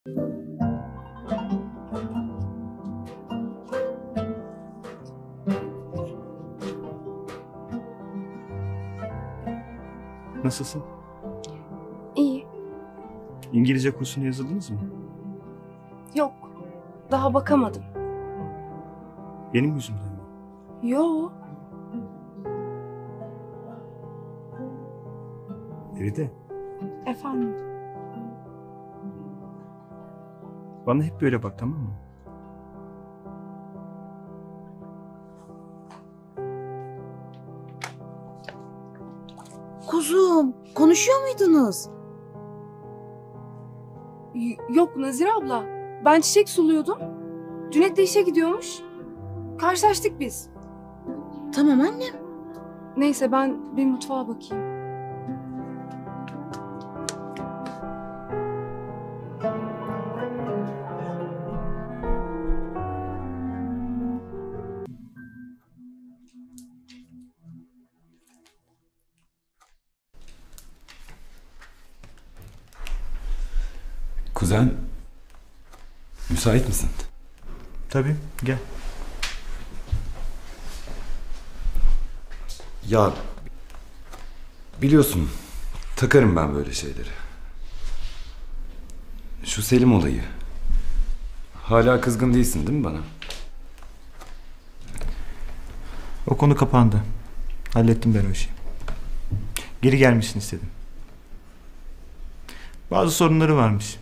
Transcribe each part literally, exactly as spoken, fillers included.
Nasılsın? İyi. İngilizce kursuna yazıldınız mı? Yok. Daha bakamadım. Benim yüzümden mi? Yo. Feride, Efendim. bana hep böyle bak, tamam mı? Kuzum, konuşuyor muydunuz? Y- yok Nazire abla. Ben çiçek suluyordum. Cüneyt de işe gidiyormuş. Karşılaştık biz. Tamam annem. Neyse ben bir mutfağa bakayım. Kuzen, müsait misin? Tabii, gel. Ya, biliyorsun, takarım ben böyle şeyleri. Şu Selim olayı. Hala kızgın değilsin değil mi bana? O konu kapandı. Hallettim ben o işi. Geri gelmişsin istedim. Bazı sorunları varmış.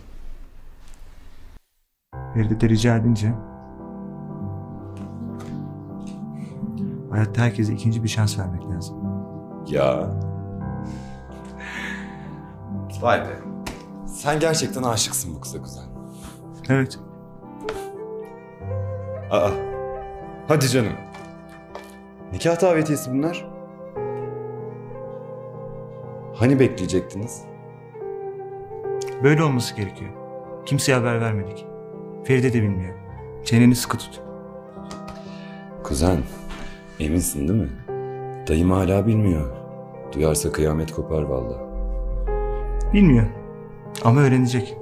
Feride de rica edince hayatta herkese ikinci bir şans vermek lazım. Ya. Vay be. Sen gerçekten aşıksın bu kıza kuzen. Evet. Aa. Hadi canım. Nikah davetiyesi bunlar. Hani bekleyecektiniz? Böyle olması gerekiyor. Kimseye haber vermedik. Feride de bilmiyor. Çeneni sıkı tut. Kuzen, eminsin değil mi? Dayım hala bilmiyor. Duyarsa kıyamet kopar vallahi. Bilmiyor. Ama öğrenecek.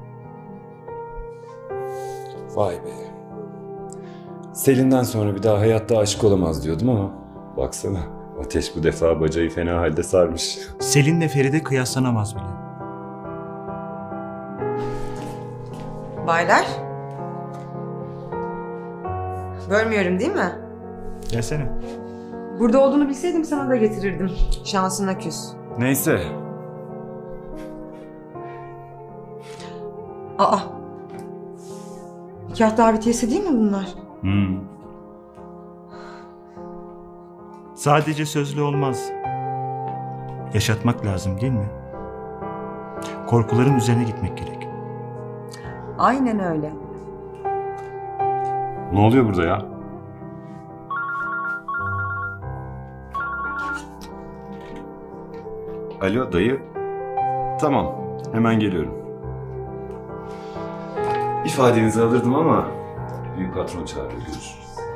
Vay be. Selin'den sonra bir daha hayatta aşık olamaz diyordum ama baksana, Ateş bu defa bacayı fena halde sarmış. Selin'le Feride kıyaslanamaz bile. Baylar. Bölmüyorum değil mi? Gelsene. Burada olduğunu bilseydim sana da getirirdim. Şansına küs. Neyse. Aa. Nikah davetiyesi değil mi bunlar? Hmm. Sadece sözlü olmaz. Yaşatmak lazım değil mi? Korkuların üzerine gitmek gerek. Aynen öyle. Ne oluyor burada ya? Alo dayı. Tamam, hemen geliyorum. İfadenizi alırdım ama büyük patron çağırıyor, görüşürüz.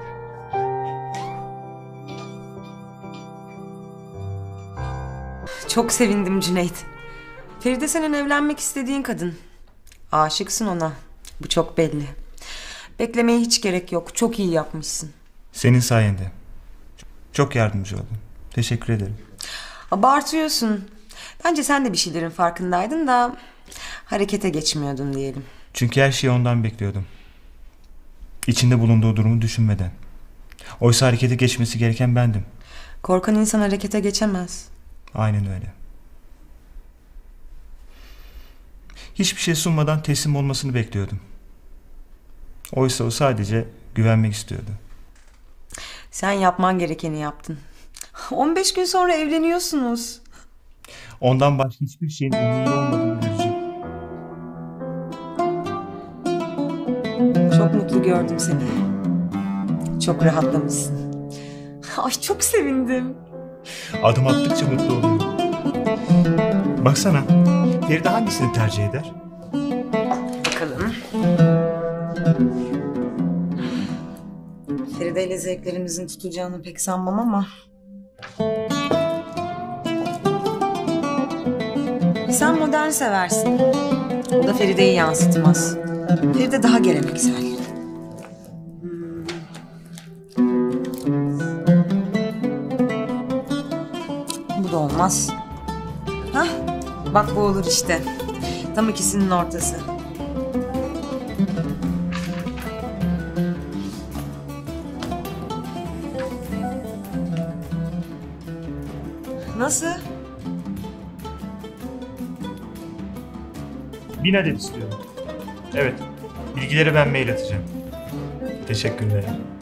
Çok sevindim Cüneyt. Feride senin evlenmek istediğin kadın. Aşıksın ona. Bu çok belli. Beklemeye hiç gerek yok. Çok iyi yapmışsın. Senin sayende. Çok yardımcı oldun. Teşekkür ederim. Abartıyorsun. Bence sen de bir şeylerin farkındaydın da harekete geçmiyordun diyelim. Çünkü her şeyi ondan bekliyordum. İçinde bulunduğu durumu düşünmeden. Oysa harekete geçmesi gereken bendim. Korkan insan harekete geçemez. Aynen öyle. Hiçbir şey sunmadan teslim olmasını bekliyordum. Oysa o sadece güvenmek istiyordu. Sen yapman gerekeni yaptın. on beş gün sonra evleniyorsunuz. Ondan başka hiçbir şeyin umurunda olmadığını görecek. Çok mutlu gördüm seni. Çok rahatlamışsın. Ay çok sevindim. Adım attıkça mutlu oluyorum. Baksana, Feride hangisini tercih eder? Bakalım. Feride ile zevklerimizin tutacağını pek sanmam ama... Sen modern seversin. O da Feride'yi yansıtmaz. Feride daha geleneksel. Bu da olmaz. Hah, bak bu olur işte. Tam ikisinin ortası. Nasıl? Bin adet istiyorum. Evet. Bilgileri ben mail atacağım. Teşekkürler.